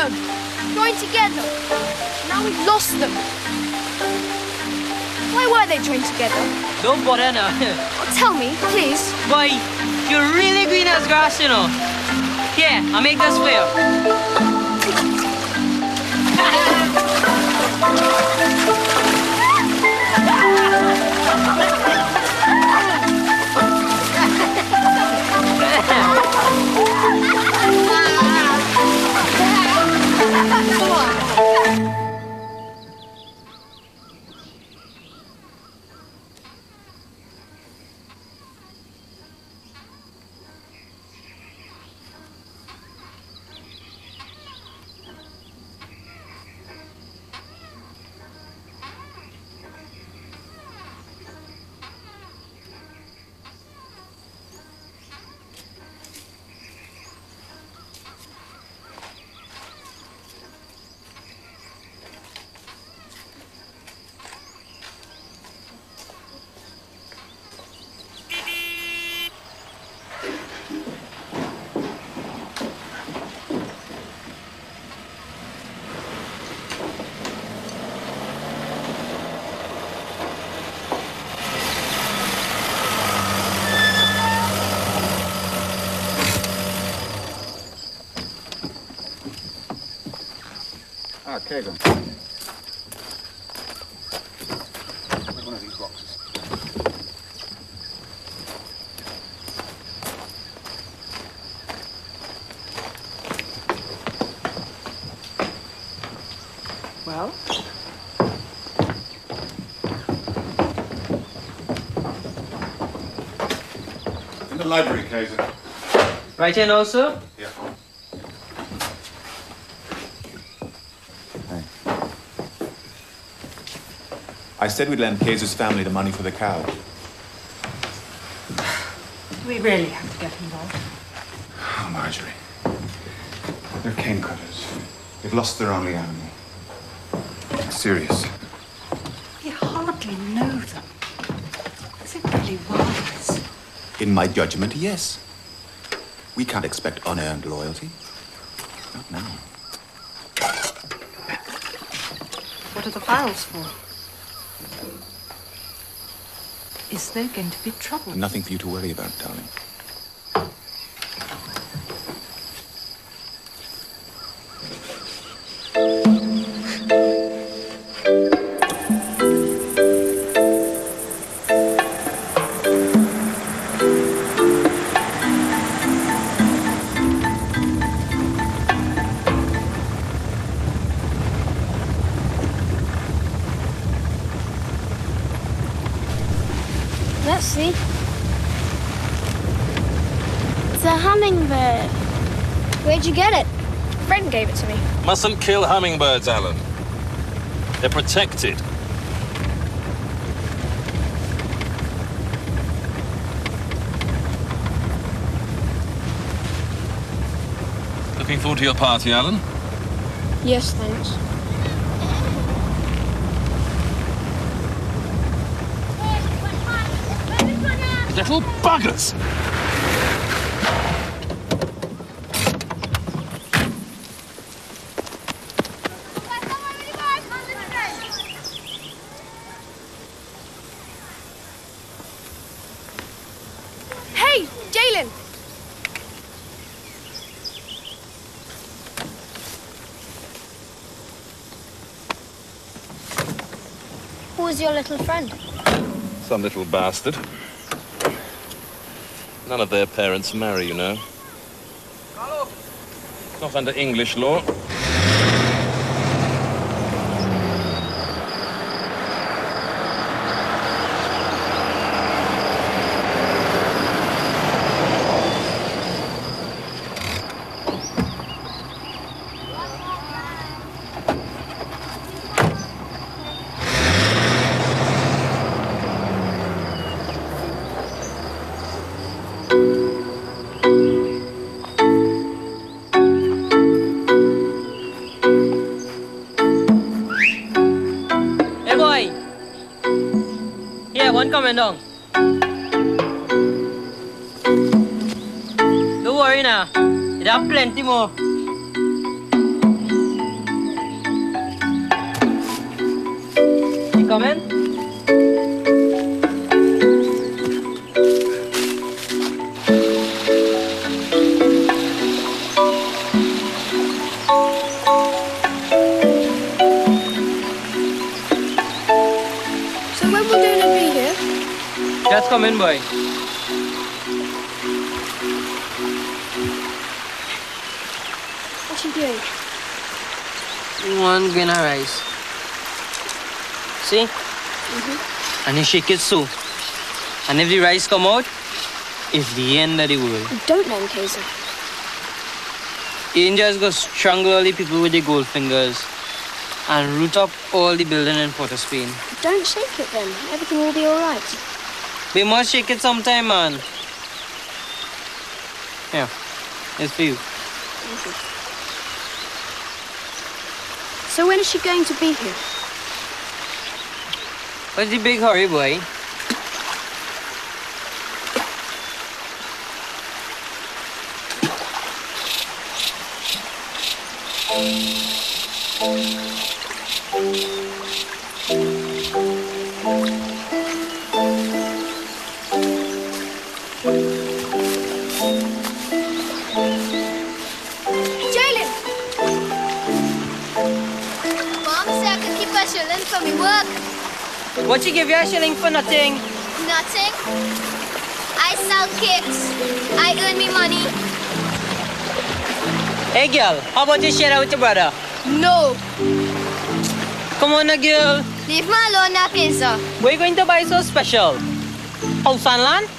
them, joined together. Now we've lost them. Why were they joined together? Don't bother now. Oh, tell me, please. Boy, you're really green as grass, you know. Here, I'll make this for you. Caitlin. Take one of these boxes. Well? In the library, Caitlin. Right here now, sir? Yeah. I said we'd lend Kayser's family the money for the cow. Do we really have to get involved? Oh, Marjorie. They're cane cutters. They've lost their only animal. It's serious. You hardly know them. Is it really wise? In my judgment, yes. We can't expect unearned loyalty. Not now. What are the files for? Is there going to be trouble? Nothing for you to worry about, darling. Let's see. It's a hummingbird. Where'd you get it? A friend gave it to me. Mustn't kill hummingbirds, Alan. They're protected. Looking forward to your party, Alan? Yes, thanks. Little buggers! Hey, Jalen! Who was your little friend? Some little bastard. None of their parents marry, you know. Not under English law. One coming down. Don't worry now. There are plenty more. come in? So when will Dana be here? Just come in, boy. What's she doing? One grain of rice. See? And you shake it so. And if the rice come out, it's the end of the world. You don't know him, Kaiser. Ian just go strangle all the people with the gold fingers and root up all the building in Port of Spain. Don't shake it then. Everything will be all right. We must shake it sometime, man. Yeah, it's for you. So when is she going to be here? What's the big hurry, boy? Jalen! Mom said I could keep a shilling for me work. What you give you a shilling for nothing? Nothing. I sell cakes. I earn me money. Hey, girl, how about you share out with your brother? No. Come on, now, girl. Leave me alone now, Kaiser. What are you going to buy so special? House and land?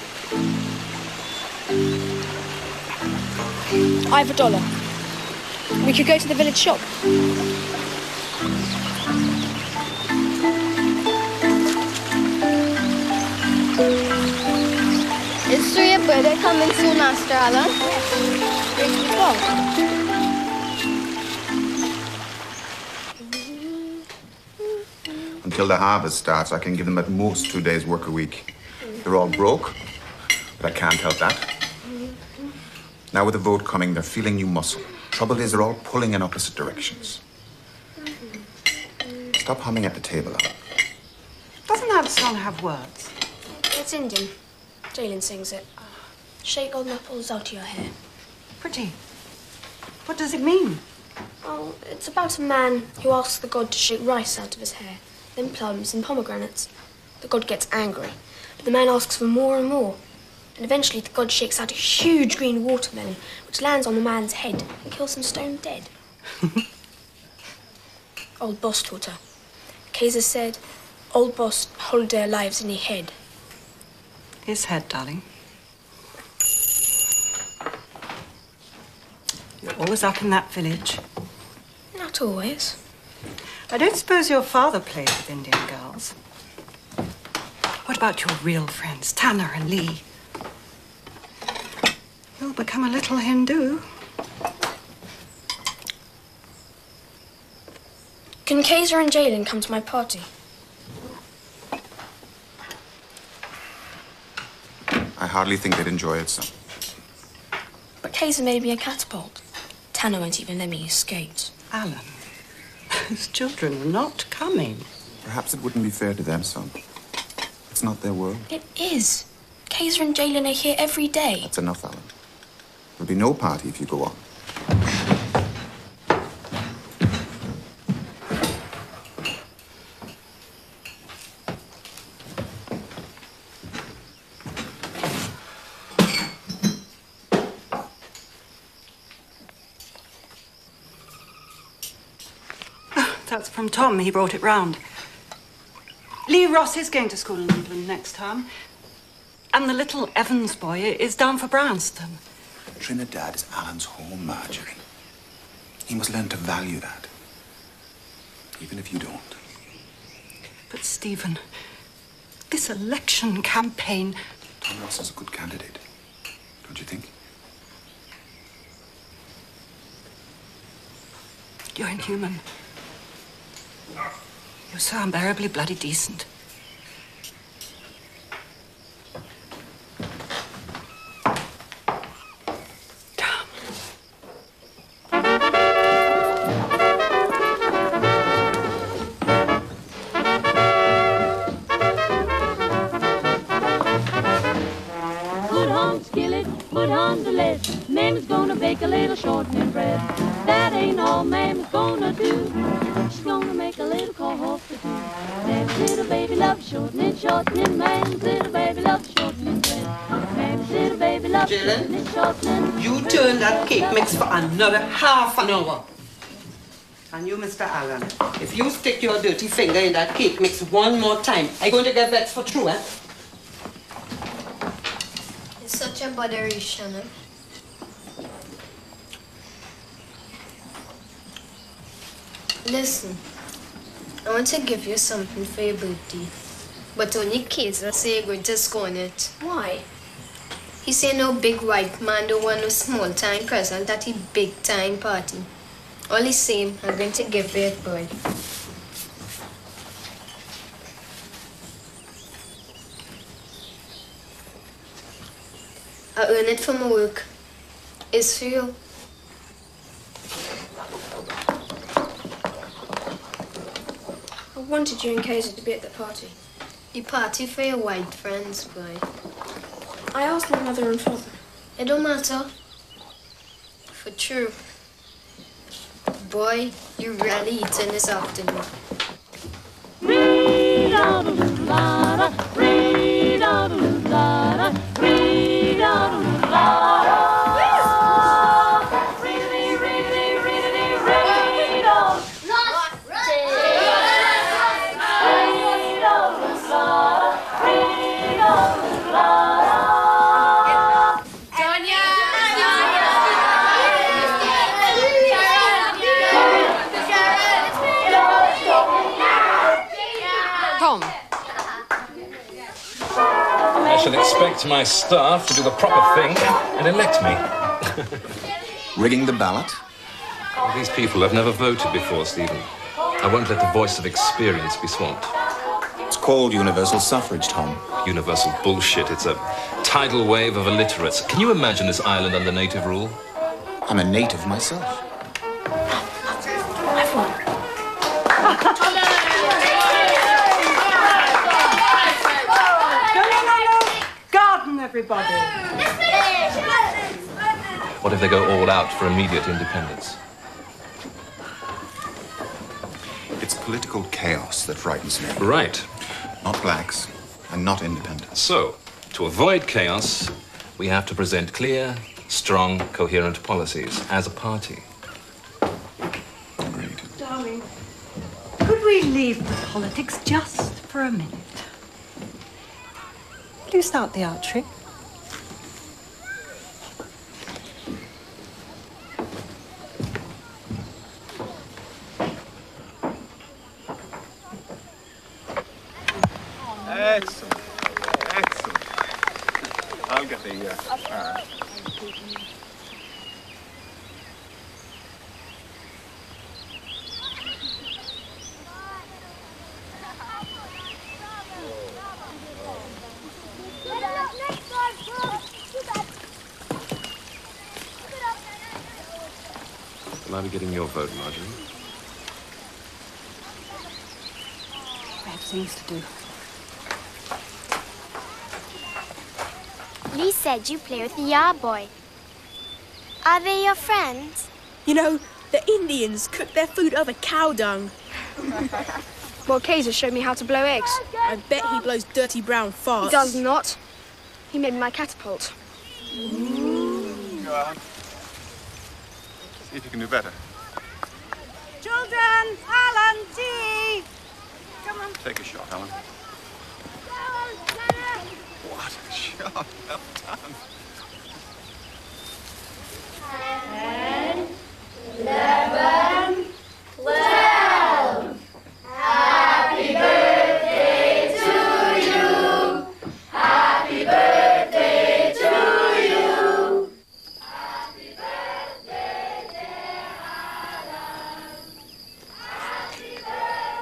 I have $1. We could go to the village shop. Is your birthday coming soon, Master Alan? Yes. Until the harvest starts, I can give them at most 2 days' work a week. They're all broke, but I can't help that. Now with the vote coming, they're feeling new muscle. Trouble is, they're all pulling in opposite directions. Stop humming at the table, Alan. Doesn't that song have words? It's Indian. Jalen sings it. Shake old apples out of your hair. Pretty. What does it mean? Oh, it's about a man who asks the god to shake rice out of his hair, then plums and pomegranates. The god gets angry, but the man asks for more and more. And eventually the god shakes out a huge green watermelon, which lands on the man's head and kills him stone dead. Old boss taught her. Kaiser said, old boss hold their lives in his head. His head, darling. You're always up in that village. Not always. I don't suppose your father played with Indian girls. What about your real friends, Tanner and Lee? You'll become a little Hindu. Can Kaiser and Jalen come to my party? I hardly think they'd enjoy it, son. But Kaiser made me a catapult. Tanner won't even let me use skates. Alan, those children are not coming. Perhaps it wouldn't be fair to them, son. It's not their world. It is. Kaiser and Jalen are here every day. That's enough, Alan. There'll be no party if you go on. That's from Tom. He brought it round. Lee Ross is going to school in England next term. And the little Evans boy is down for Bryanston. Trinidad is Alan's home, Marjorie. He must learn to value that. Even if you don't. But, Stephen, this election campaign... Tom Ross is a good candidate. Don't you think? You're inhuman. You're so unbearably bloody decent. put on the lid. Mammy's gonna bake a little shortening bread. That ain't all Mammy's gonna do. She's gonna make a little coffee too. Mammy's little baby loves shortening, shortening. Mammy's little baby loves shortening bread. Mammy's little baby loves shortening, shortening. You turn that cake mix for another half an hour. And you, Mr. Allen, if you stick your dirty finger in that cake mix one more time, I'm going to get vexed for true, eh? It's such a botheration, eh? Listen, I want to give you something for your birthday, but only kids will say you're going to scorn it. Why? He say no big white man don't want no small time present at his big time party. All the same, I'm going to give you a boy. I earn it from my work. It's for you. I wanted you and Katie to be at the party. The party for your white friends, boy. I asked my mother and father. It don't matter. For true. Boy, you really eating this afternoon. I shall expect my staff to do the proper thing and elect me. Rigging the ballot? These people have never voted before, Stephen. I won't let the voice of experience be swamped. It's called universal suffrage, Tom. Universal bullshit. It's a tidal wave of illiterates. Can you imagine this island under native rule? I'm a native myself. Garden, everybody. What if they go all out for immediate independence? It's political chaos that frightens me. Right. Not blacks, and not independents. So, to avoid chaos, we have to present clear, strong, coherent policies as a party. Agreed. Darling, could we leave the politics just for a minute? Will you start the archery? Excellent. Excellent. I'll get the... Will I be getting your vote, Marjorie? I have things to do. Lee said you play with the yard boy. Are they your friends? You know, the Indians cook their food over cow dung. Well, Kaiser showed me how to blow eggs. I bet he blows dirty brown farts. He does not. He made my catapult. Go on. See if you can do better. Children, Alan, tea. Come on. Take a shot, Alan. What a shot. Well done. 10, 11, 12. Happy birthday to you. Happy birthday to you. Happy birthday, dear Alan. Happy birthday.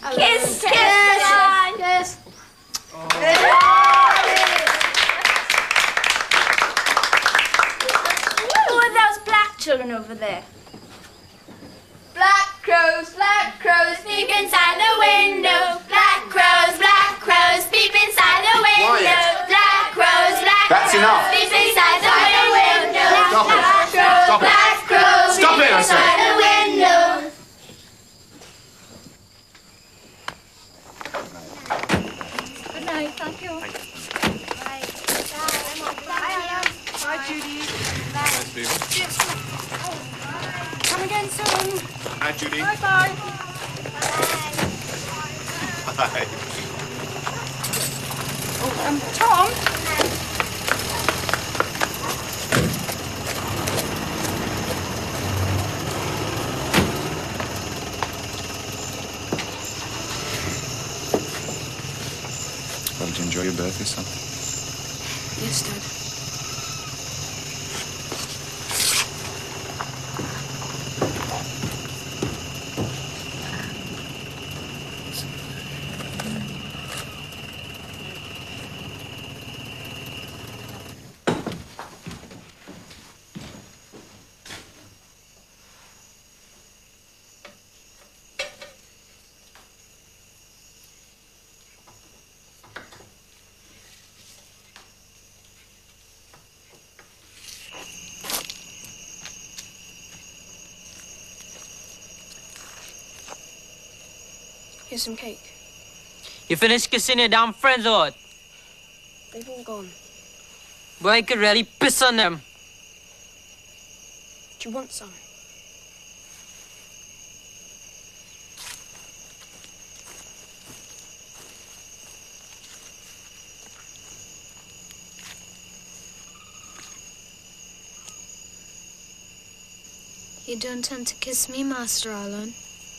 Kiss, kiss, Kiss. Who are those black children over there? Black crows, peep inside the window. Black crows, peep inside the window. Quiet. Black crows, That's enough. peep inside the window. Stop it. Black crows, Stop it. black crows, Stop peep it, I said. inside the window. Good night, thank you. Bye, Judy. Stephen. Come again soon. Hi, Judy. Bye-bye. Bye. Oh, Tom. Well, did you enjoy your birthday, son? Yes, Dad. Here's some cake. You finished kissing your damn friends or what? They've all gone. Boy, I could really piss on them. Do you want some? You don't tend to kiss me, Master Alan.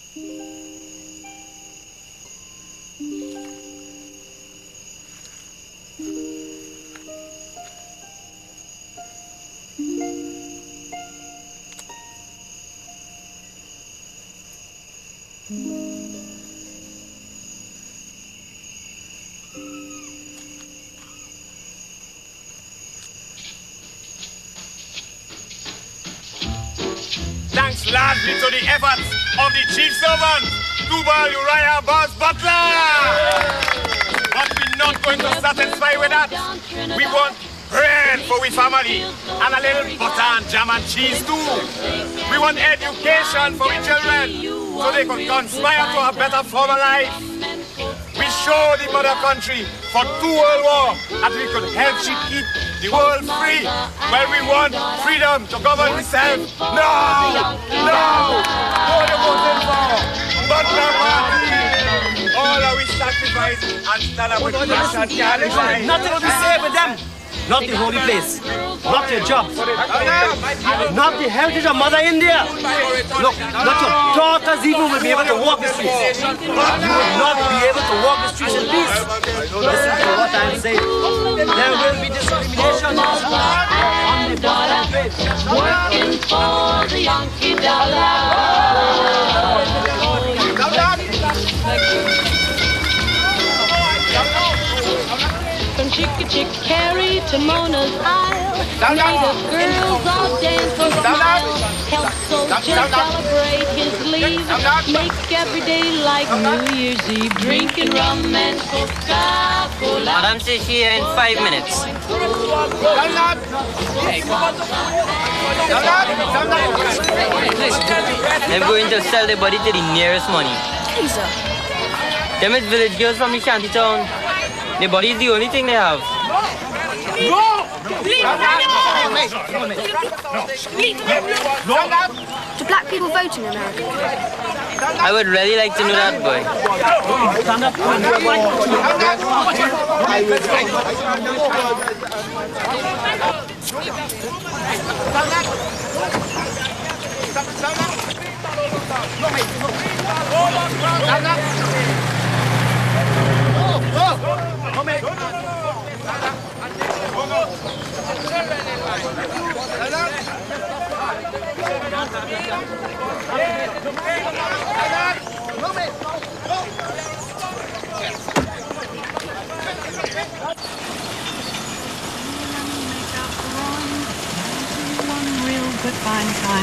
Thanks largely to the efforts of the chief servant, Tubal Uriah Boss Butler. But we're not going to satisfy with that. We want bread for we family and a little butter and jam and cheese too. We want education for we children so they can conspire to a better form of life. We show the mother country for 2 world wars that we could help she keep the world free. Well, we want freedom to govern ourselves. No! No! What are you voting for? Butler Party! All of we sacrifice and stand up with crash and carry. Nothing will be safe with them. Not the holy place, not your jobs, not the heritage of Mother India. Look, not your daughters even will be able to walk the streets. You will not be able to walk the streets in peace. Listen to what I'm saying. There will be discrimination on the border trade. Working for the Yankee dollar. From Chick Carry to Mona's Isle, native girls all dance for a mile. Help soldiers celebrate his leave, make every day like New Year's Eve, drinking rum and Coca-Cola. Madam says she here in 5 minutes. They're going to sell their body to the nearest money. Them is village girls from the shanty town. The body is the only thing they have. Go! Leave Do black people vote in America? I would really like to know that, boy.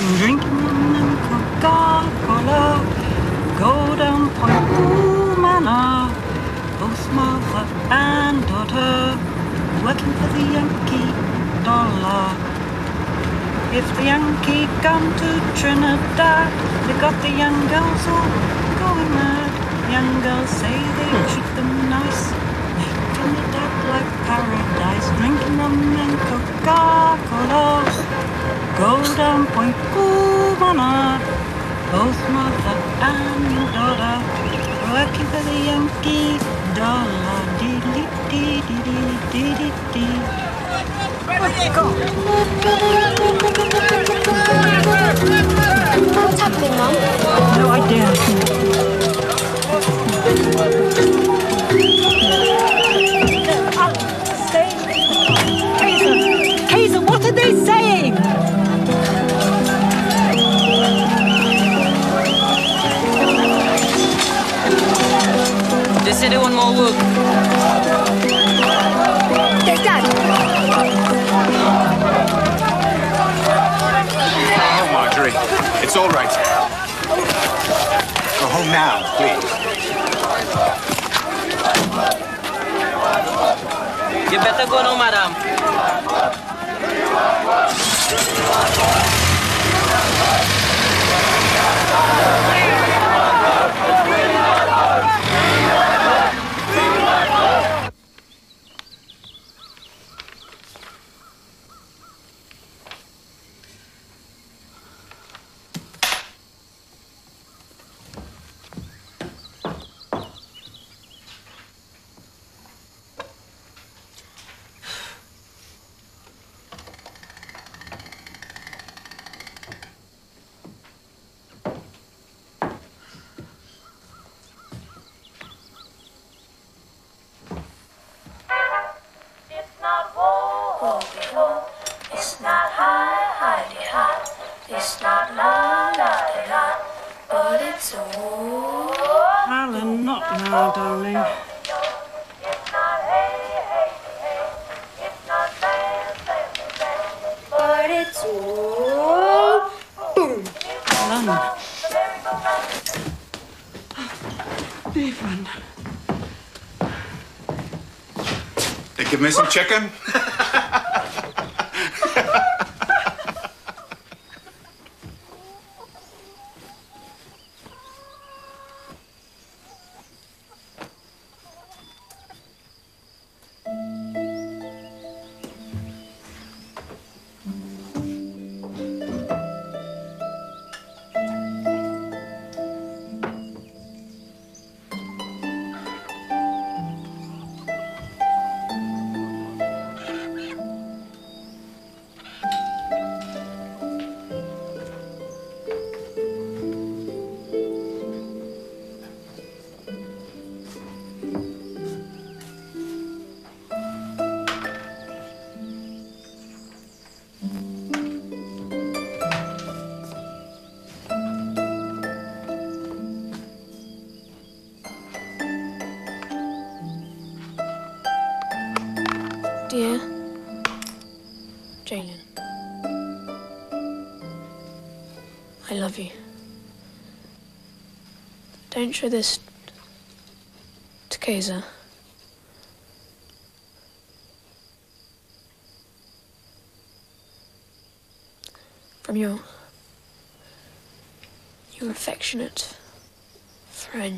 drinking rum and Coca-Cola. Go down Point Manor, both mother and daughter, working for the Yankee dollar. If the Yankee come to Trinidad, they got the young girls all going mad. Young girls say they treat them nice, make Trinidad like paradise. Drinking rum and Coca-Cola. Go down Point Manor, both mother and daughter, working for the Yankee dollar. Dee-dee-dee-dee-dee-dee-dee. What's happening, Mum? No idea. Kaiser, what are they saying? They say they want more work. There's Dad. Oh, Marjorie, it's all right. Go home now, please. You better go now, madam. It's not high-de-hi, it's not la-la-de-la, but it's all... Alan, not now, darling. It's not hey-hey-hey, it's not bam-bam-bam, but it's all... boom! Alan. Evelyn. They give me some chicken? Dear Jalen, I love you. Don't show this to Kaiser. From your affectionate friend,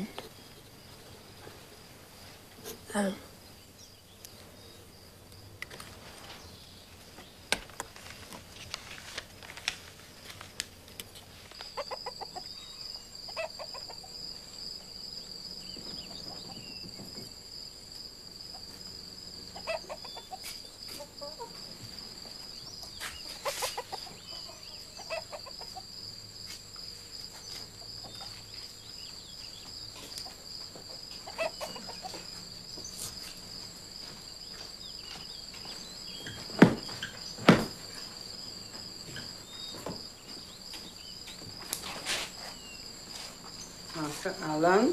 Master Alan.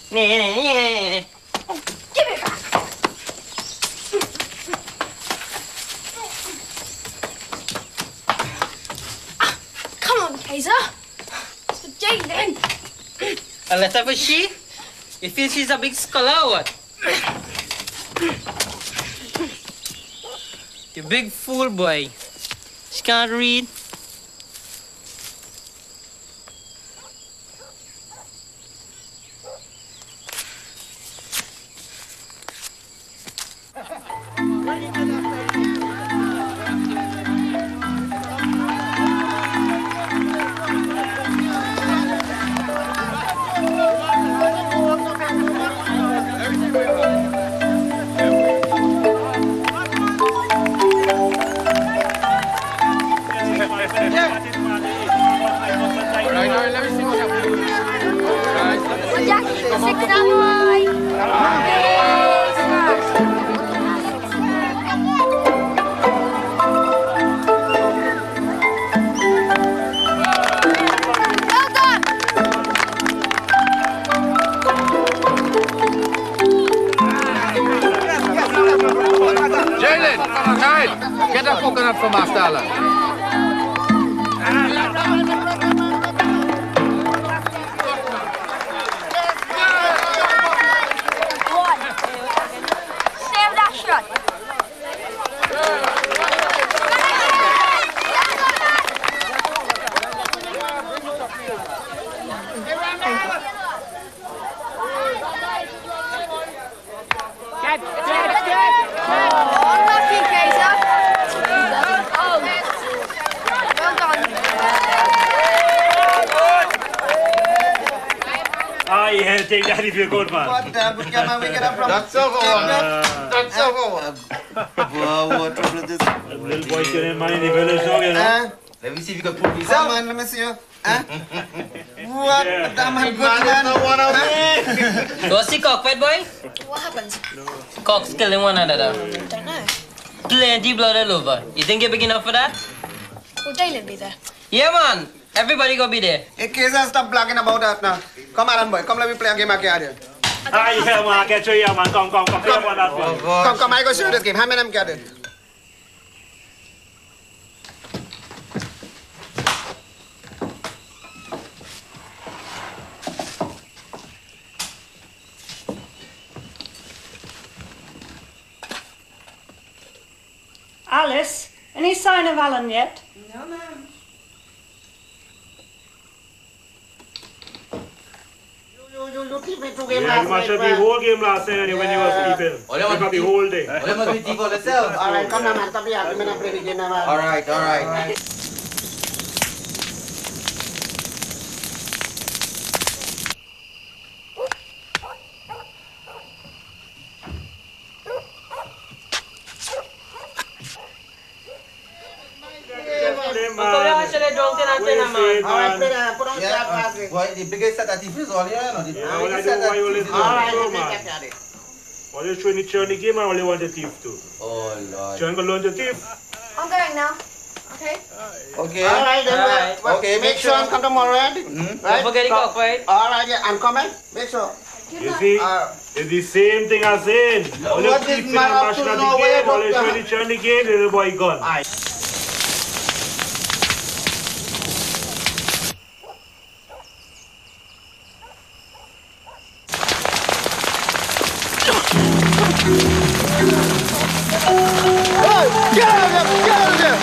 Give it back. Come on, Kaiser. It's for Jalen. A letter for she? You feel she's a big scholar or what? You big fool, boy. She can't read. Get a coconut from Master Alan. Save that shot. Yeah, take that if you're good, man. What the we get up from? That's over one. That's over one. What trouble is this? Little boy getting money in the village now, you know. Let me see if you can pull this out. Man, let me see you. What? That man good man. Go see cockfight, boy? What happened? Cocks killing one another. Don't know. Plenty blood all over. You think you're big enough for that? Will Jalen be there? Yeah, man. Everybody go be there. Hey, Kaiser, stop blagging about that now. Come on, boy. Come, let me play a game of cards. Ah, yeah, man. I can show you, man. Come. Play about that one. Come. I go show you this game. How many of them get it? Alice, any sign of Alan yet? No, ma'am. You keep me two games Yeah, last you must night, have the whole game last night when you were sleeping. Oh, You got the whole day. Oh, they must be deep on themselves. All right, come now, man. Stop here. I'm going to play the game now, man. All right. Boy, the biggest set of thief is all here, no? The All you showing the churning game, I only want the thief too. Oh, Lord. Churning going to learn the thief. I'm going now. Okay? Okay. All right, then. Okay, make sure you come tomorrow, right? Don't forget the cockfight. All right, yeah, I'm coming. Make sure. You see, it's the same thing as saying. All you thief in the machine of the game, all you showing the churning game, little boy gone. Get out of there!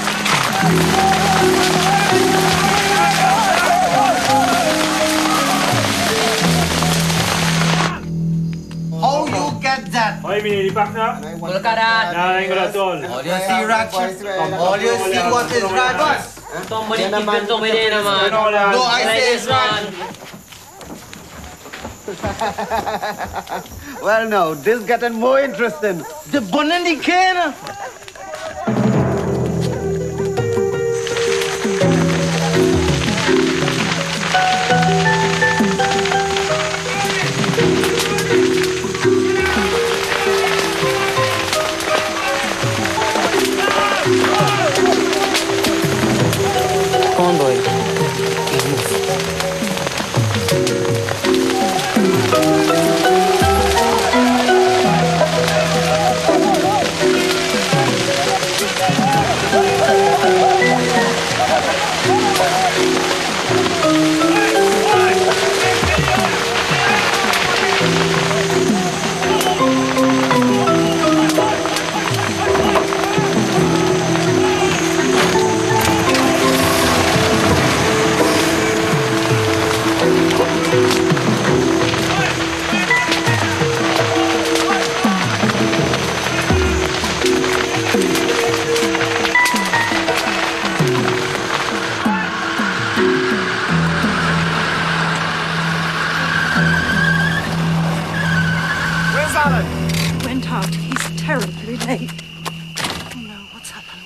How you get that? Oh, you mean in the back now? Look at that. Nah, I ain't got that all. All you see, Ratchet. All you see what is Ratchet. Somebody keep it over there, man. No, I Like say this, man. Well, now, this is getting more interesting. The bun in the can. Come on, boy. Move.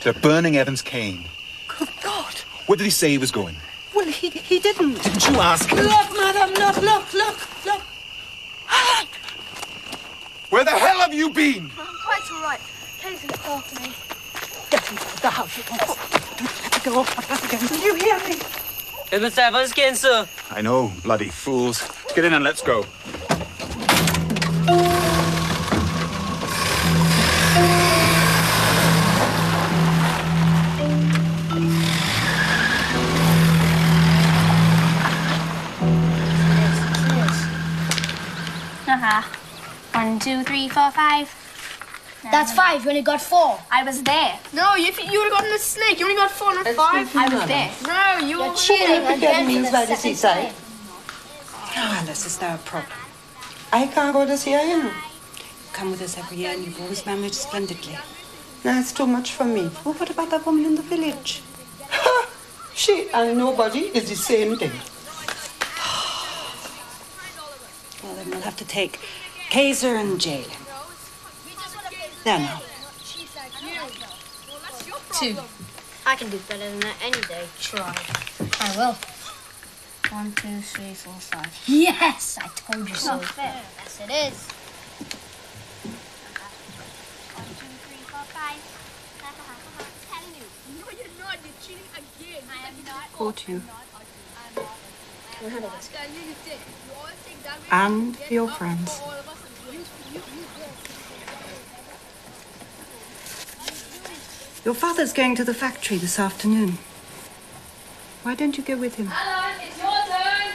They're burning Evans' cane. Good God. Where did he say he was going? Well, he didn't. Didn't you ask him? Look, madam, look. Alan! Where the hell have you been? I'm quite all right. Kay's looked after me. Get inside the house at once. Don't let her go off like that again. Did you hear me? It's Mr. Evans' cane, sir. I know, bloody fools. Get in and let's go. One, 2, 3, 4, 5. That's 5. You only got 4. I was there. No, you would have gotten a snake. You only got 4, not 5. I was there. No, You're cheating again means for by the the second seaside. time. Ah, Alice, is there a problem? I can't go this year, you know. Come with us every year and you've always managed splendidly. That's too much for me. Well, what about that woman in the village? Ha! She and nobody is the same thing. Well, then we'll have to take Kaiser and jail him. There now. 2. I can do better than that any day. Try. I will. 1, 2, 3, 4, 5. Yes, I told you so. Not fair. Yes, it is. 1, 2, 3, 4, 5. I'm telling you. No, you're not. You're cheating again. I am not. Caught you. This. And your friends. Your father's going to the factory this afternoon. Why don't you go with him? Alan, it's your turn.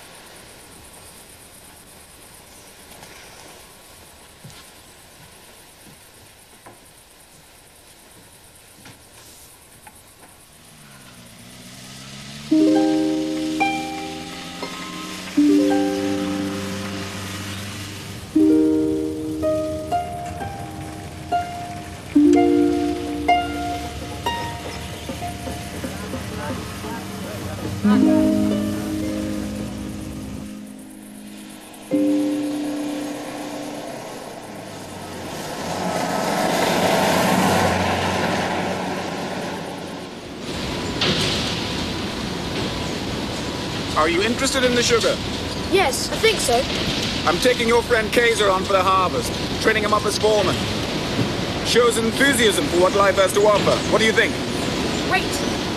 Are you interested in the sugar? Yes, I think so. I'm taking your friend Kaiser on for the harvest, training him up as foreman. Shows enthusiasm for what life has to offer. What do you think? Great.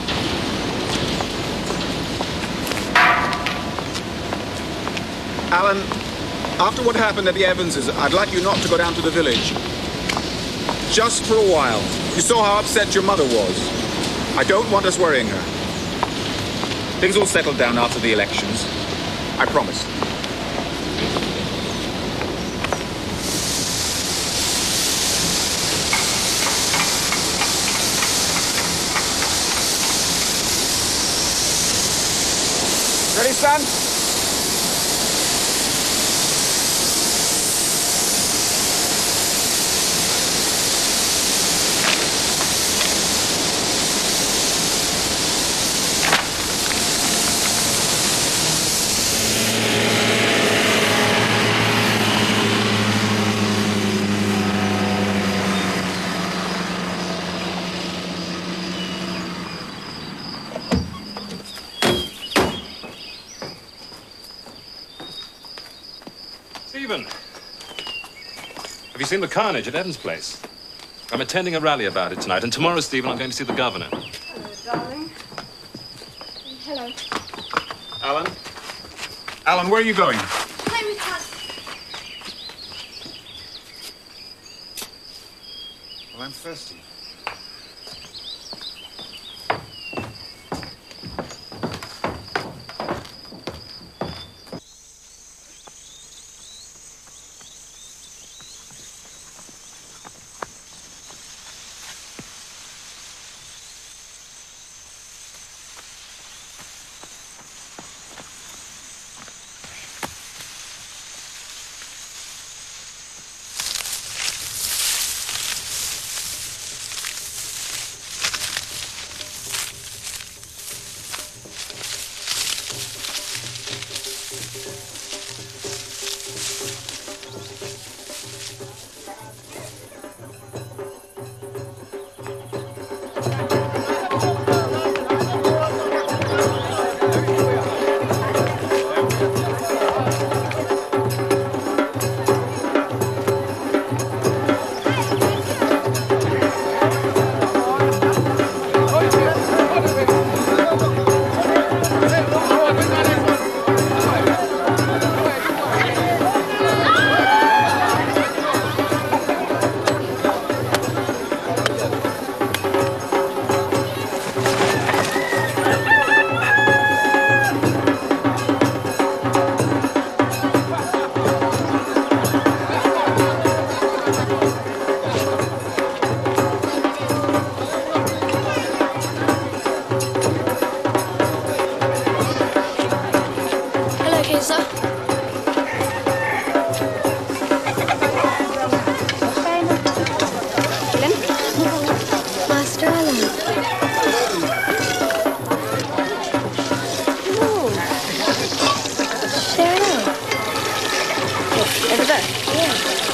Alan, after what happened at the Evanses, I'd like you not to go down to the village. Just for a while. You saw how upset your mother was. I don't want us worrying her. Things will settle down after the elections. I promise. Ready, son? Stephen, have you seen the carnage at Evans' place? I'm attending a rally about it tonight, and tomorrow, Stephen, I'm going to see the governor. Hello, darling. Hello. Alan? Alan, where are you going? Play with Dad. Well, I'm thirsty. sir. Master Alan. Oh. Share it. Over there. Yeah.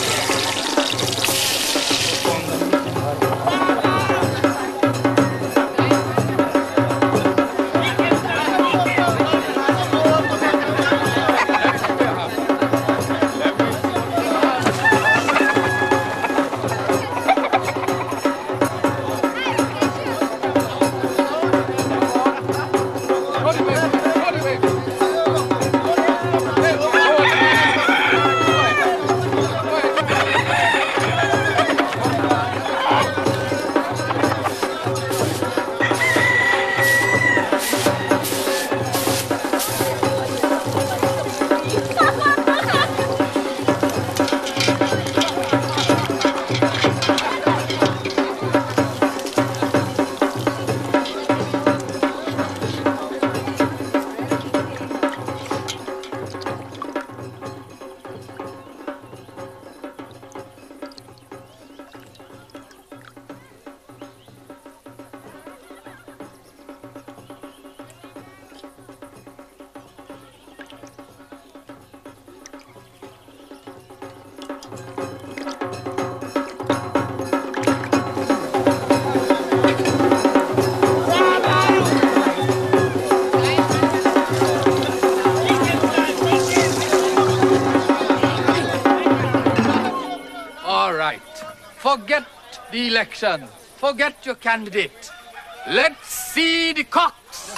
Forget the election. Forget your candidate. Let's see the cocks.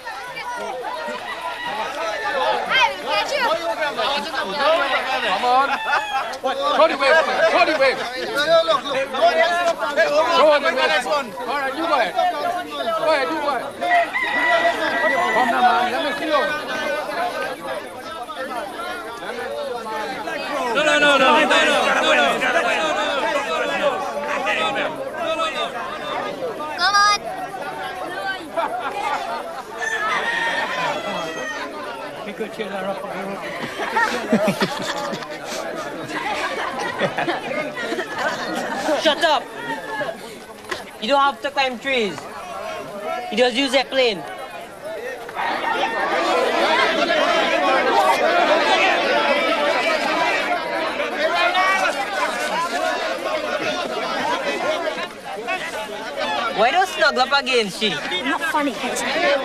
Come on. Throw the wave. Throw the wave. Throw the wave. All right, you go ahead. Go ahead, you go ahead. Come now, man. Let me see you. Come on. Shut up! You don't have to climb trees. You just use airplane. Why don't you snuggle up against she? Not funny, Casey.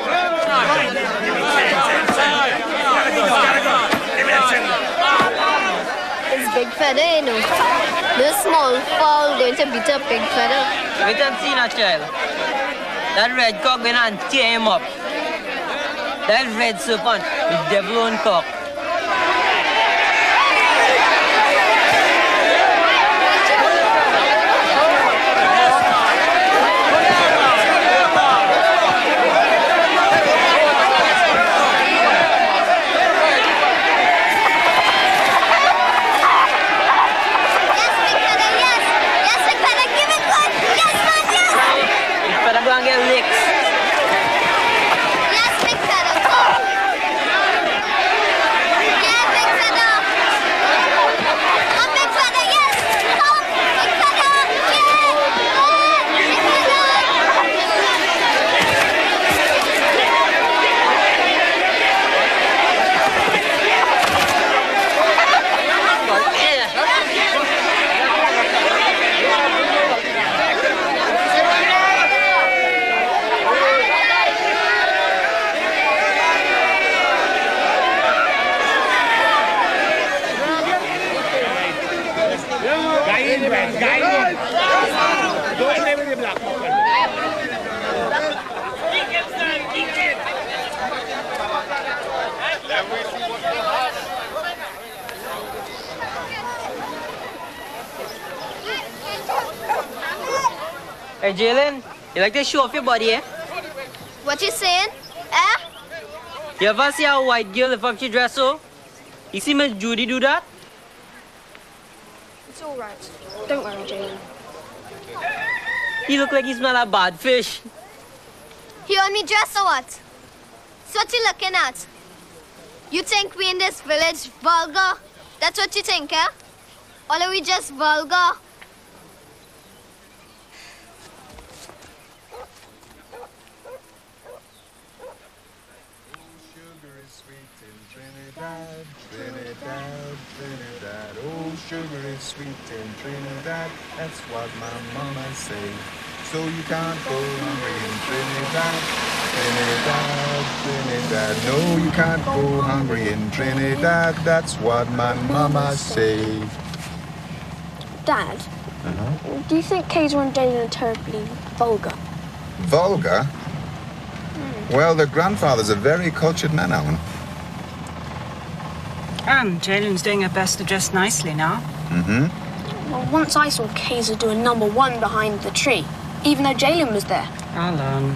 It's big feather, you know. This small fowl going to beat up big feather. Wait and see now, child. That red cock went and tear him up. That red serpent, the devil own cock. Hey, Jalen, you like to show off your body, eh? What you saying? Eh? You ever see a white girl lift up she dress so? You see Miss Judy do that? It's all right. Don't worry, Jalen. You look like you smell a bad fish. You want me dress or what? So what you looking at? You think we in this village vulgar? That's what you think, eh? Or are we just vulgar? Trinidad, Trinidad, Trinidad. Oh, sugar is sweet in Trinidad. That's what my mama say. So you can't go hungry in Trinidad, Trinidad, Trinidad. No, you can't go hungry in Trinidad. That's what my mama say. Dad, do you think Kaiser and Jalen are terribly vulgar? Vulgar? Well, their grandfather's a very cultured man, Alan. And Jalen's doing her best to dress nicely now. Well, once I saw Kaiser do a #1 behind the tree, even though Jalen was there. Alan.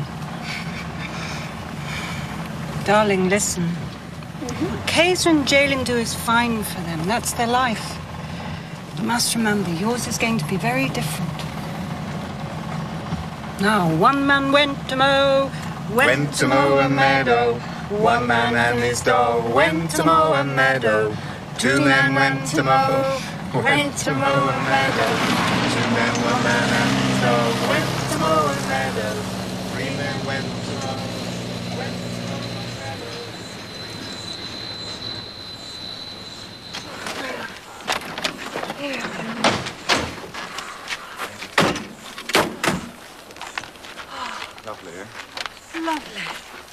Darling, listen. What Kaiser and Jalen do is fine for them. That's their life. You must remember, yours is going to be very different. Now, one man went to mow a meadow. One man and his dog went to mow a meadow. Two men went to mow a meadow. Two men, one man and his dog went to mow a meadow. Three men went to mow a meadow. Lovely, eh? Lovely.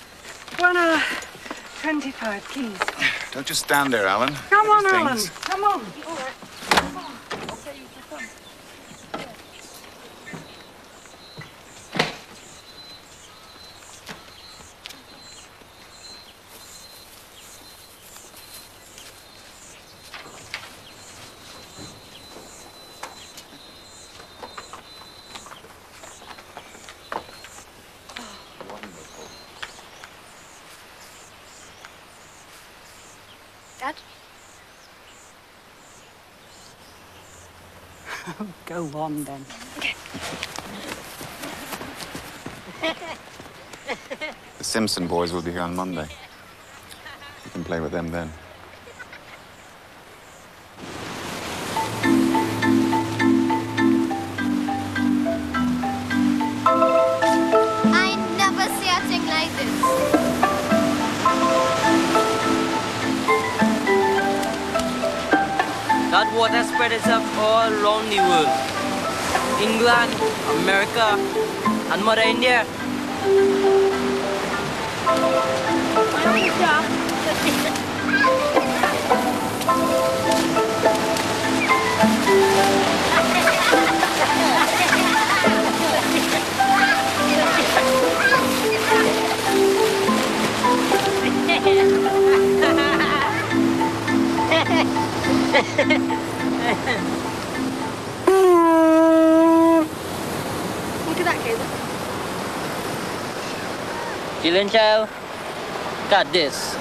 1.25, please. Don't just stand there, Alan. Come on, These Alan. things. Come on. Come on. I'll say you to come. Dad? Go on, then. The Simpson boys will be here on Monday. You can play with them then. I never see a thing like this. That water spread itself all around the world. England, America, and Mother India. Look at that, Caleb. Children, child, got this.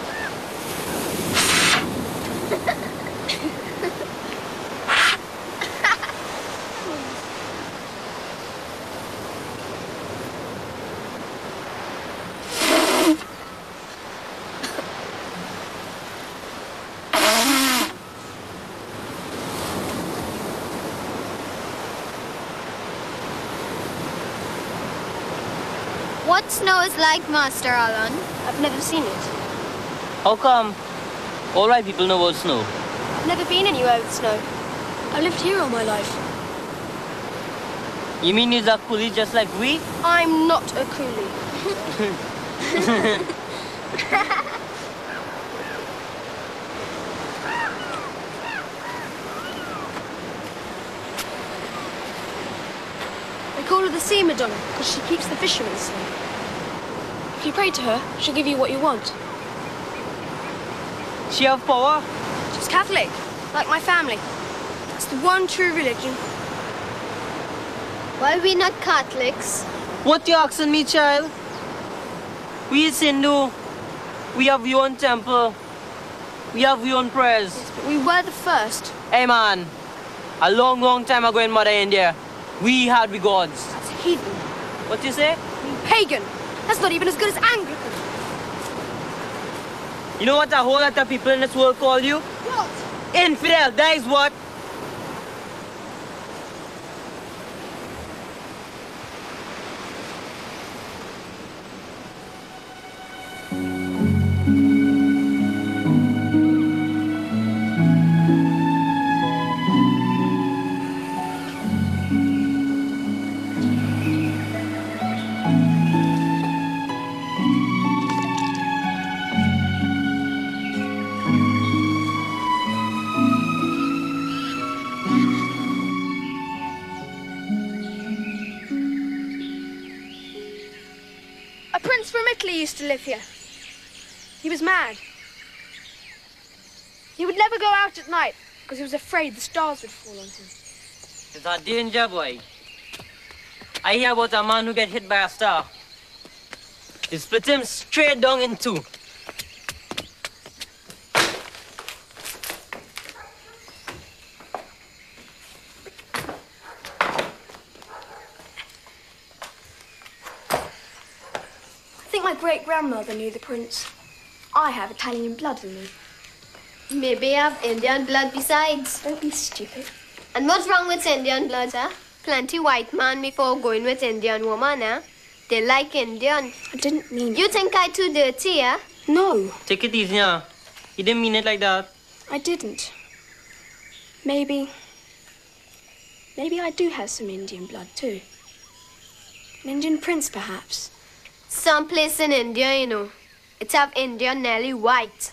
What snow is like, Master Alan? I've never seen it. How come? All right people know about snow. I've never been anywhere with snow. I've lived here all my life. You mean you're a coolie just like we? I'm not a coolie. They call her the Sea Madonna because she keeps the fishermen safe. If you pray to her, she'll give you what you want. She have power? She's Catholic, like my family. That's the one true religion. Why are we not Catholics? What you asking me, child? We is Hindu. We have your own temple. We have your own prayers. Yes, but we were the first. Hey man, a long, long time ago in Mother India, we had the gods. That's heathen. What you say? I mean pagan. That's not even as good as Anglican. You know what a whole lot of people in this world call you? What? Infidel, that is what. A prince from Italy used to live here. He was mad. He would never go out at night because he was afraid the stars would fall on him. It's a danger, boy. I hear about a man who get hit by a star. They split him straight down in two. I think my great-grandmother knew the prince. I have Italian blood in me. Maybe you have Indian blood besides. Don't be stupid. And what's wrong with Indian blood, huh? Plenty white man before going with Indian woman, huh? They like Indian. I didn't mean You think I too dirty, huh? No. Take it easy now. He didn't mean it like that. I didn't. Maybe I do have some Indian blood too. An Indian prince, perhaps. Some place in India, you know. It's have Indian nearly white.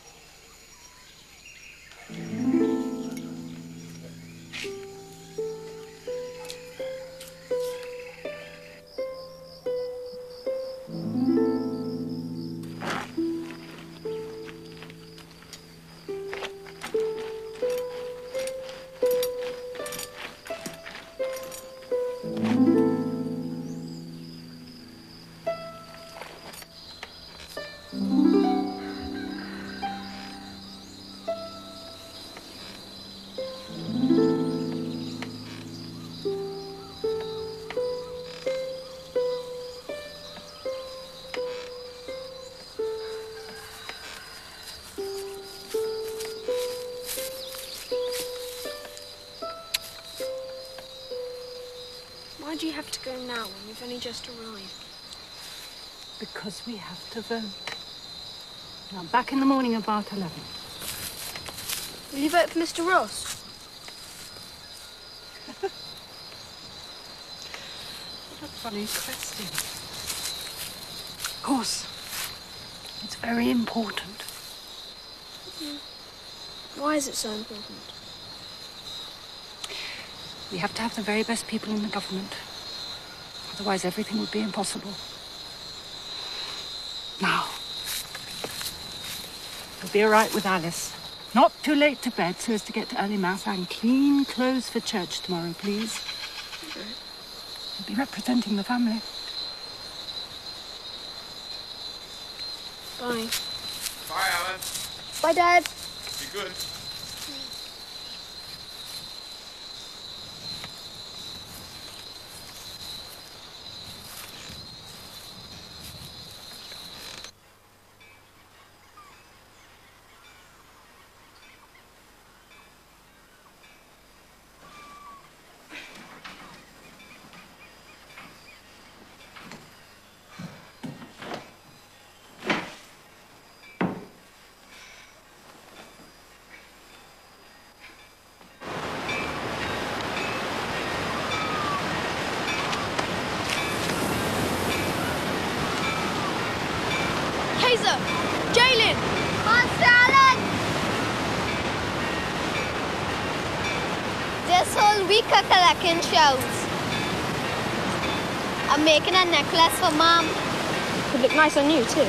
Why do you have to go now when you've only just arrived? Because we have to vote. I'm back in the morning about 11. Will you vote for Mr. Ross? What a funny question. Of course. It's very important. Why is it so important? We have to have the very best people in the government. Otherwise, everything would be impossible. Now, you'll be all right with Alice. Not too late to bed so as to get to early mass, and clean clothes for church tomorrow, please. You'll be representing the family. Bye. Bye, Alan. Bye, Dad. Be good. Kaiser! Jalen! Master Alan! This whole week of collecting shells. I'm making a necklace for Mom. Could look nice on you, too.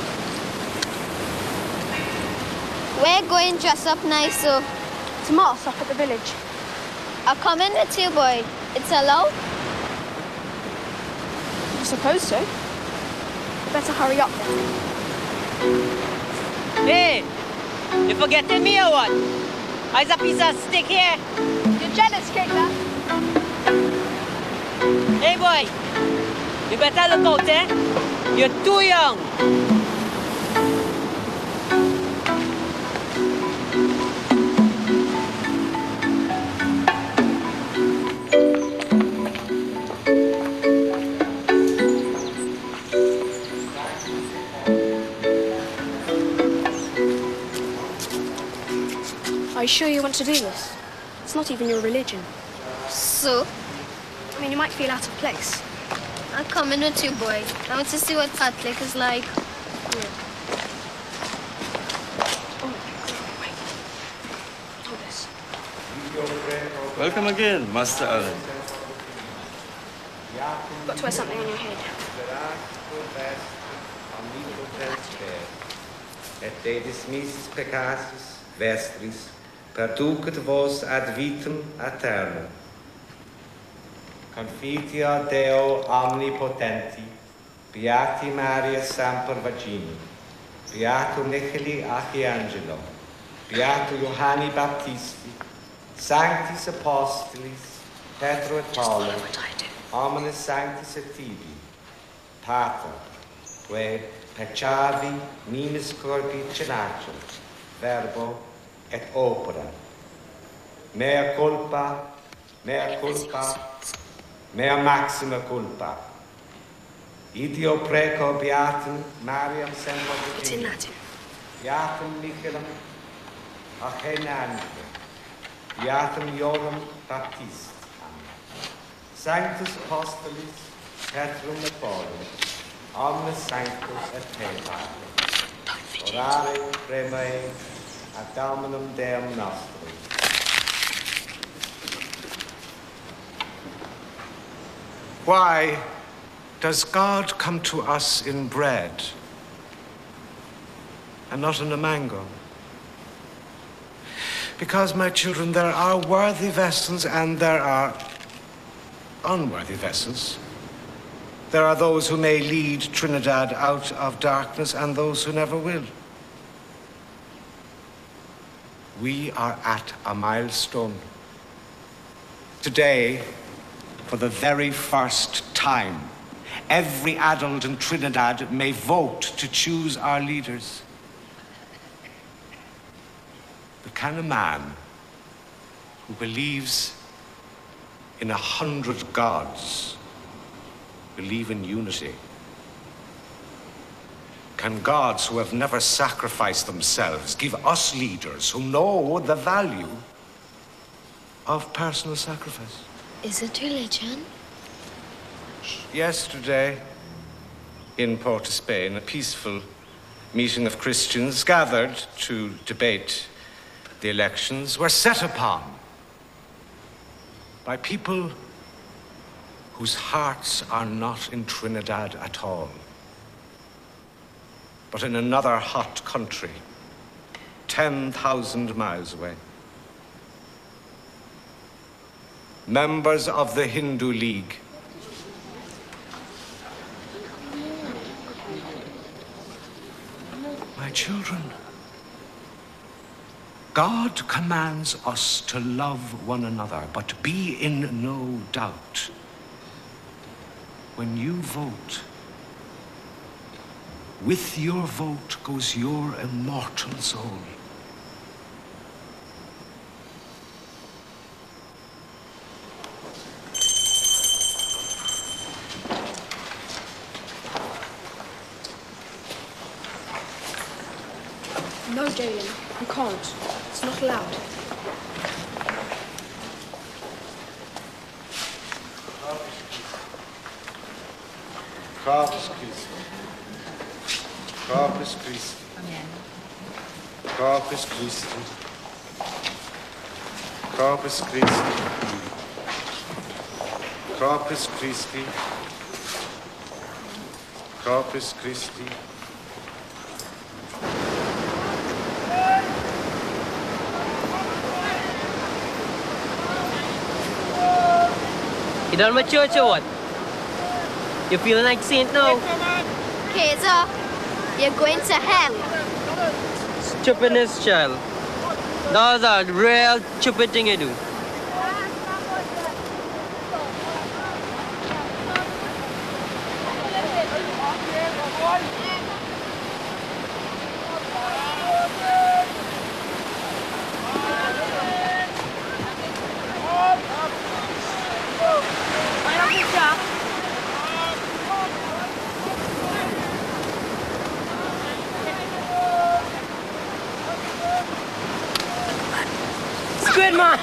We're going dress up nice, so. To Mass up at the village. I'll come in with you, boy. It's allowed? I suppose so. You better hurry up then. Hey, you forgetting me or what? I's a piece of stick here. You're jealous, Kayla. Hey, boy, you better look out, eh? You're too young. you sure you want to do this? It's not even your religion. So? I mean, you might feel out of place. I'm coming with you, boy. I want to see what Catholic is like. Yeah. Oh, wait. Hold this. Welcome again, Master Allen. You've got to wear something on your head. Et de dismissis peccatis vestris, perducat vos ad vitam aeternam. Confitia Deo omnipotenti, beati Maria semper Virgini, beato Nicholi Archangelo, beato Johanni Baptisti, sanctis apostolis, Petro et Paolo, hominis sanctis et tibi, Pater, que peccavi minus corpi cenaccio, verbo et opera. Mea culpa, mea maxima culpa. Ideo preco beatum Mariam semper Virginem, beatum Nicolum Archangelo, beatum Johann Baptist. Sanctus Apostolis, Petrum et Paulum, omnes sanctus et peccatus. Orare premae ad Dominum Deum nostrum. Why does God come to us in bread and not in a mango? Because, my children, there are worthy vessels and there are unworthy vessels. There are those who may lead Trinidad out of darkness and those who never will. We are at a milestone. Today, for the very first time, every adult in Trinidad may vote to choose our leaders. But can a man who believes in 100 gods believe in unity? Can gods who have never sacrificed themselves give us leaders who know the value of personal sacrifice? Is it religion? Yesterday, in Port of Spain, a peaceful meeting of Christians gathered to debate the elections were set upon by people whose hearts are not in Trinidad at all, but in another hot country, 10,000 miles away. Members of the Hindu League. My children, God commands us to love one another, but be in no doubt. When you vote, with your vote goes your immortal soul. No, Julian, you can't. It's not allowed. Corpus Christi. Corpus Christi. Corpus Christi. Corpus Christi. Corpus Christi. Corpus Christi. You done with church or what? You feeling like saint now? Kaiser, you're going to hell. Stupidness, child. That's a real stupid thing you do. it, man.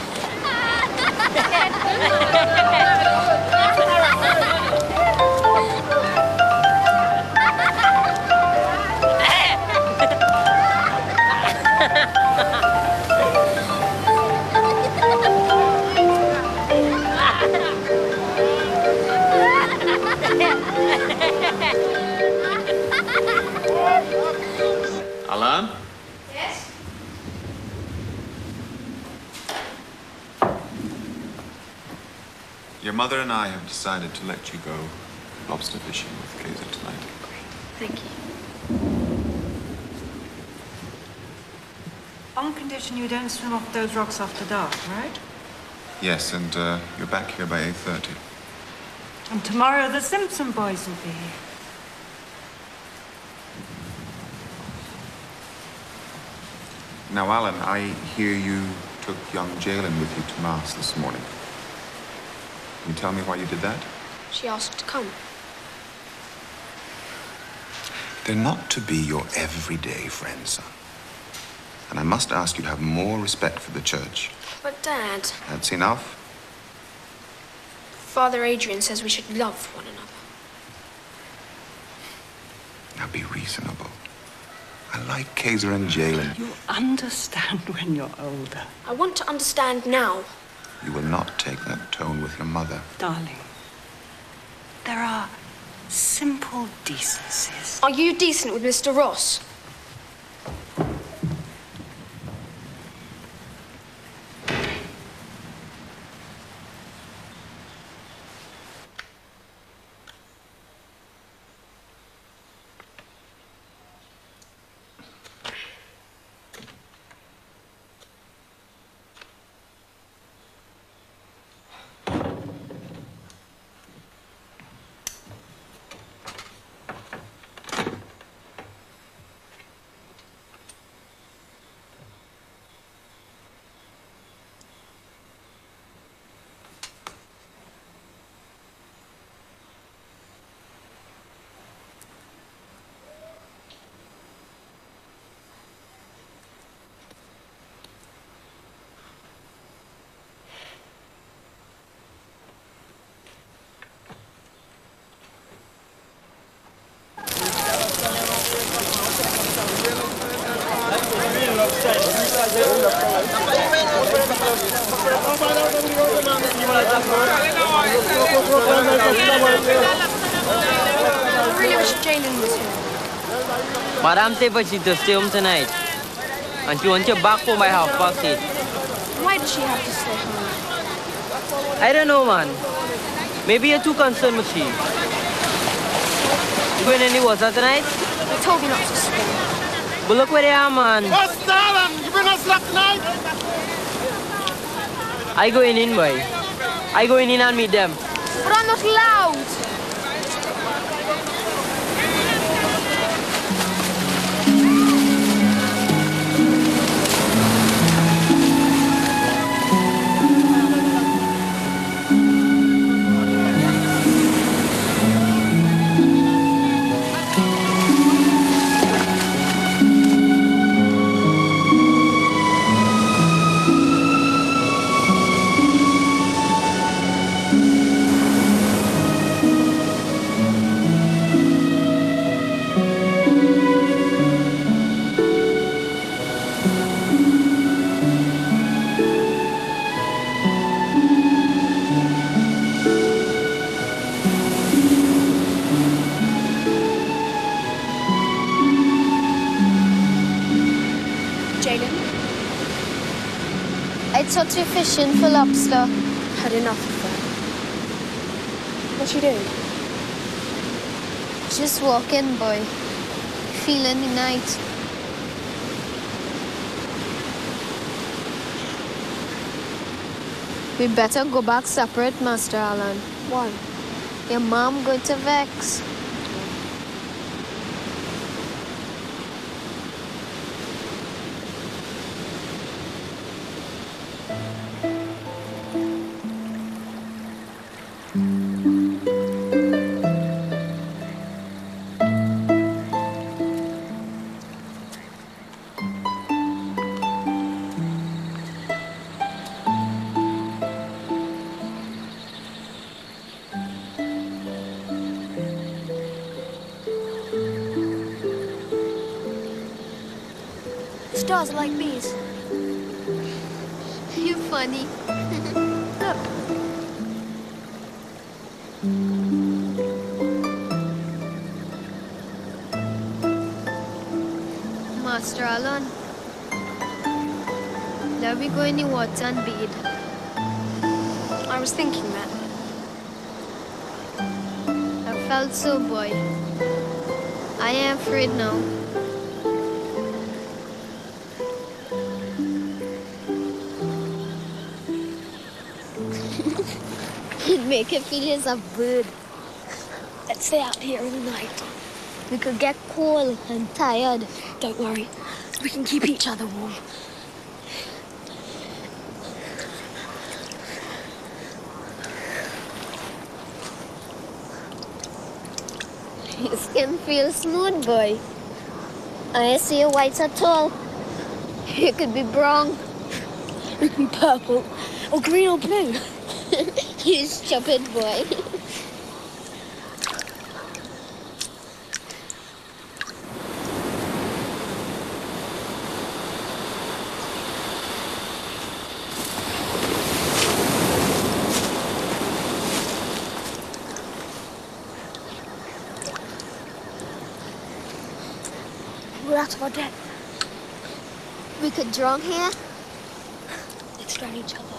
Alan? Yes? Your mother and I have decided to let you go lobster fishing with Kaiser tonight. Thank you. On condition you don't swim off those rocks after dark, right? Yes, and you're back here by 8:30. And tomorrow the Simpson boys will be here. Now, Alan, I hear you took young Jalen with you to Mass this morning. Can you tell me why you did that? She asked to come. They're not to be your everyday friends, son. And I must ask you to have more respect for the church. But, Dad, That's enough. Father Adrian says we should love one another. Now be reasonable. I like Kaiser and Jalen. You'll understand when you're older. I want to understand now. You will not take that tone with your mother. Darling, there are simple decencies. Are you decent with Mr. Ross? I really wish Jalen was here. Madam said for she to stay home tonight. And she wants you back home by 8:30. Why does she have to stay home? I don't know, man. Maybe you're too concerned with she. You going any water tonight? They told me not to swim. But look where they are, man. What's that? You bring us luck tonight? I going in, boy. I going in and meet them. But I'm not allowed. I thought you fishing for lobster. Had enough of that. What you doing? Just walking, boy. Feeling the night. We better go back separate, Master Alan. Why? Your mom going to vex. Stars are like bees. You funny. Look. Master Alan, let me go in the water and bathe. I was thinking that. I felt so, boy. I am afraid now. It'd make you feel as a bird. Let's stay out here all night. We could get cold and tired. Don't worry. We can keep each other warm. Your skin feels smooth, boy. I see you white at all. You could be brown. You could be purple. Or green or blue. You stupid boy. We're out of our depth. We could drown here. Let's drown each other.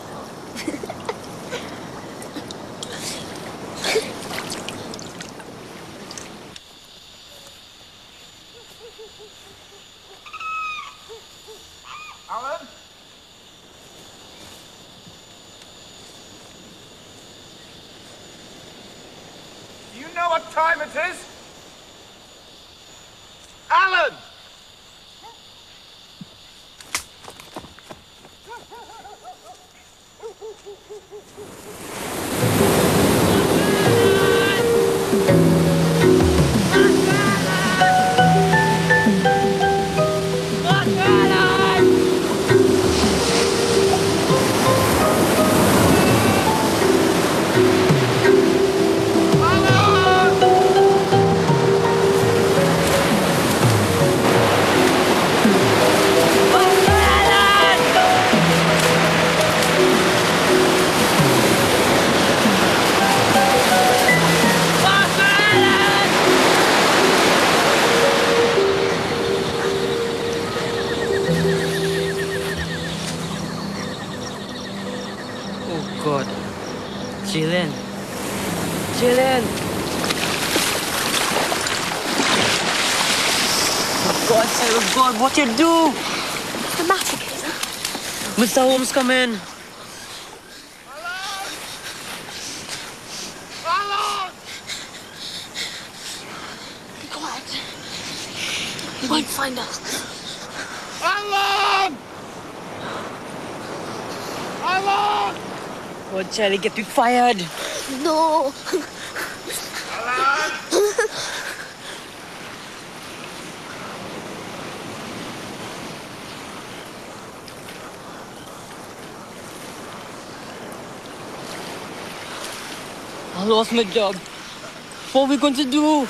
Alan? Do you know what time it is? Alan! God. Jalen. Jalen. For God's sake, oh God, what you do? What's the matter, Kaiser? Mr. Holmes, come in. Be quiet. He won't find us. Alan! Alan! Oh, Charlie, get you fired. No. Alan! I lost my job. What are we going to do?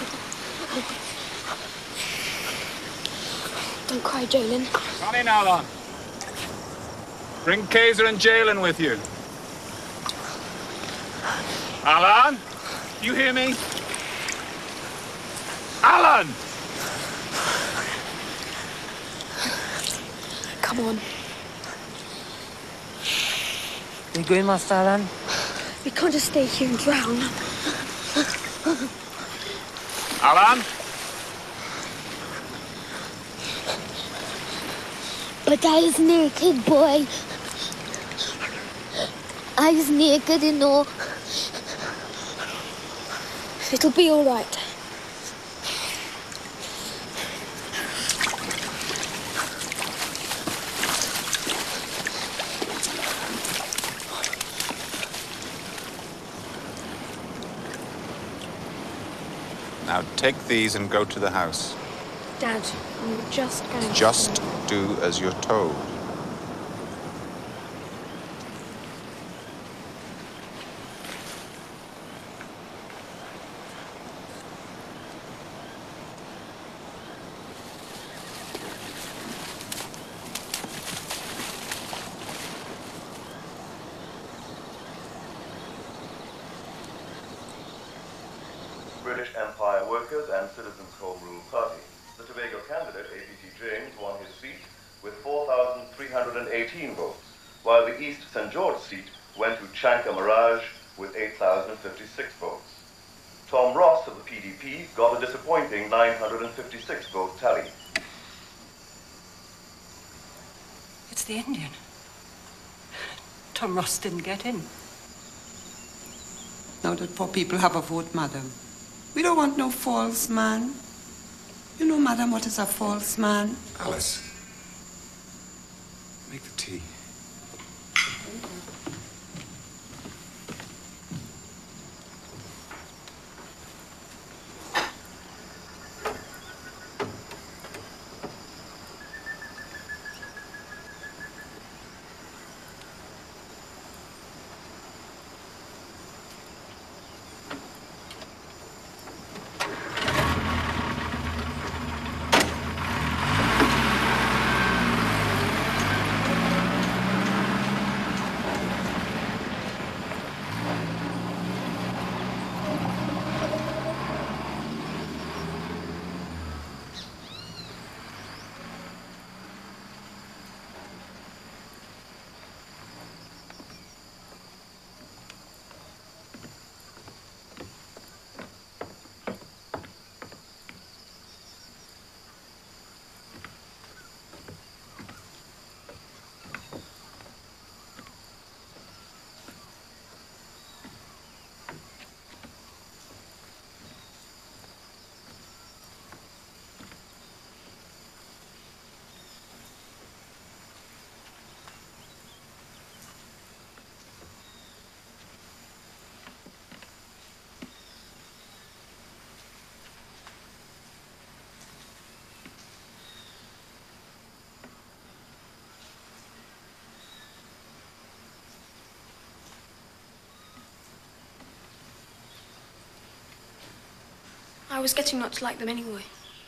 Don't cry, Jalen. Come in, Alan. Bring Kaiser and Jalen with you. Alan? You hear me? Alan! Come on. We going, Master Alan? We can't just stay here and drown. Alan? But I was naked, boy. I was naked, you know. It'll be all right. Now take these and go to the house. Dad, I'm just going to... Just do as you're told. British Empire Workers and Citizens Home Rule Party. The Tobago candidate, A.P.T. James, won his seat with 4,318 votes, while the East St. George seat went to Chanka Mirage with 8,056 votes. Tom Ross of the PDP got a disappointing 956 vote tally. It's the Indian. Tom Ross didn't get in. Now that poor people have a vote, madam. We don't want no false man. You know, madam, what is a false man? Alice, make the tea. I was getting not to like them anyway.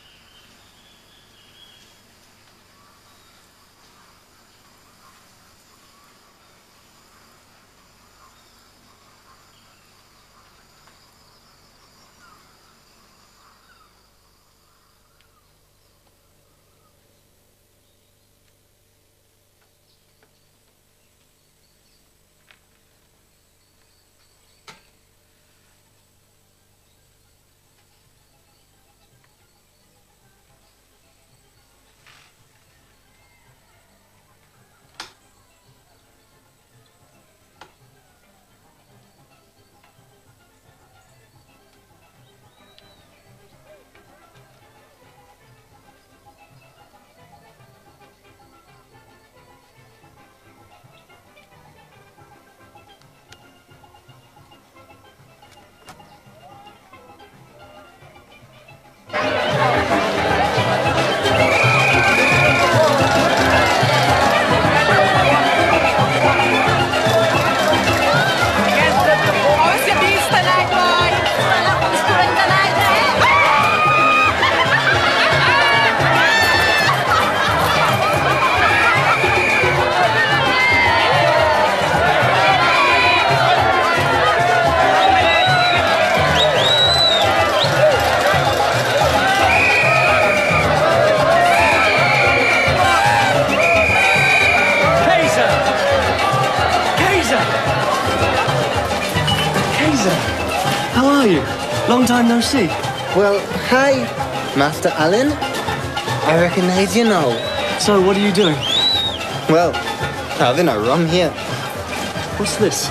Long time no see. Well, hi, Master Allen. I recognize you now. So, what are you doing? Well, having a rum here. What's this?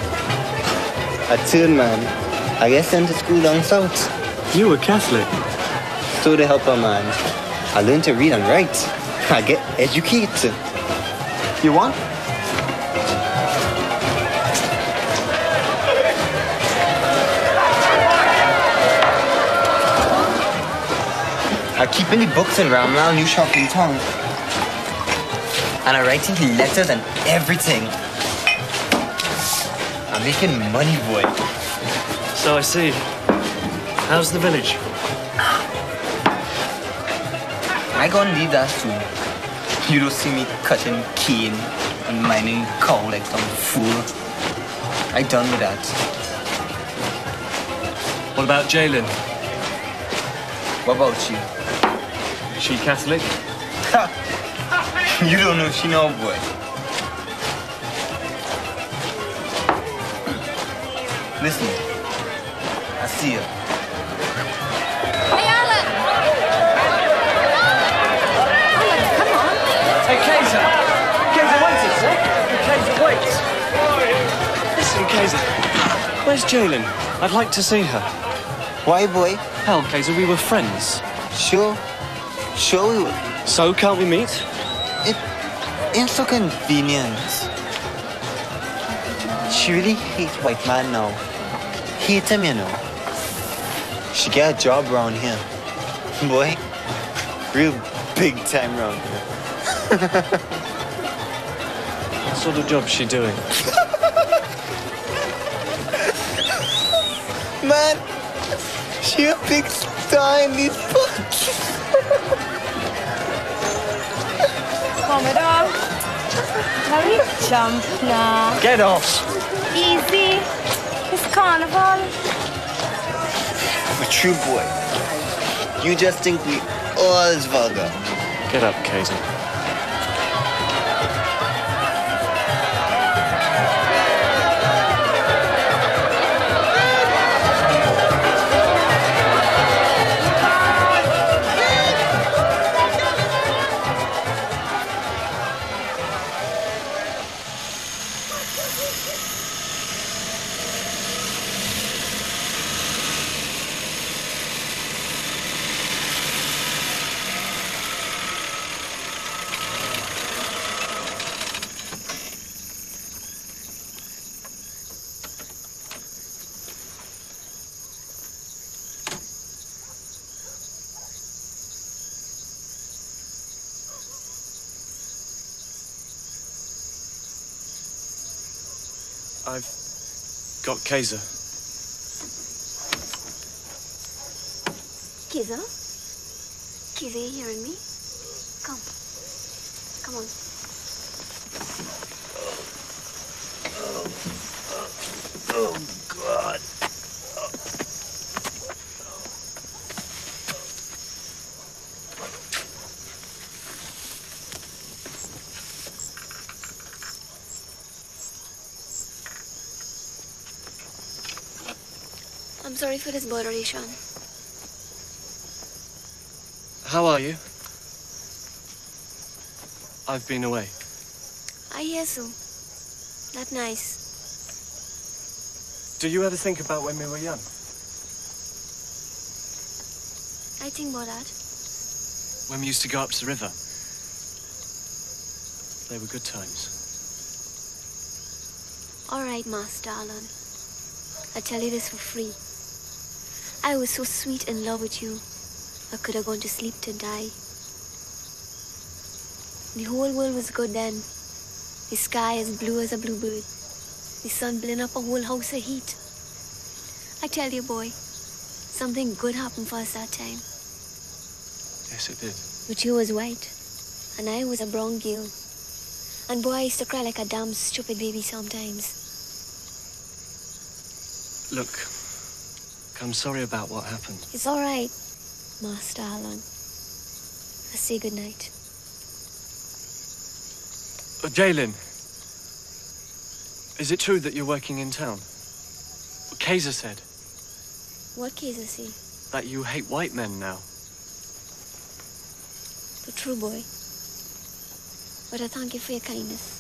A turn man. I guess sent to school down south. You were Catholic? So to help a man. I learned to read and write. I get educated. You want? I keep any books in Ramlal New Shop in town. And I writing letters and everything. I'm making money, boy. So I see. How's the village? I gonna leave that soon. You don't see me cutting cane and mining cow like some fool. I done with that. What about Jalen? What about she? She Catholic? You don't know she no, boy. Listen, I see her. Hey, Alan! Alan, come on. Hey, Kaiser. Kaiser, wait a sec. Kaiser, wait. Listen, Kaiser. Where's Jalen? I'd like to see her. Why, boy? Hell, Kaiser, we were friends. Sure. Sure we were. So, can't we meet? It ain't so convenient. She really hates white man now. Hate him, you know. She get a job around here. Boy, real big time around here. What sort of job's she doing? Man, she a big star in these books. Commodore, now we jump now. Get off! Easy. It's carnival. But true, boy. You just think we all is vulgar. Get up, Kaiser. I've got Kaiser. Kaiser? Kaiser, you hearing me? Come. Come on. Oh, God. I'm sorry for this botheration. How are you? I've been away. I hear so. That nice. Do you ever think about when we were young? I think about that. When we used to go up to the river? They were good times. All right, Master Alan. I tell you this for free. I was so sweet in love with you, I could have gone to sleep to die. The whole world was good then. The sky as blue as a bluebird. The sun blowing up a whole house of heat. I tell you, boy, something good happened for us that time. Yes, it did. But you was white, and I was a brown girl. And boy, I used to cry like a damn stupid baby sometimes. Look, I'm sorry about what happened. It's all right, Master Alan. I say good night. Jalen, is it true that you're working in town? Kaiser said What Kaiser say? that you hate white men now. But true, boy. But I thank you for your kindness.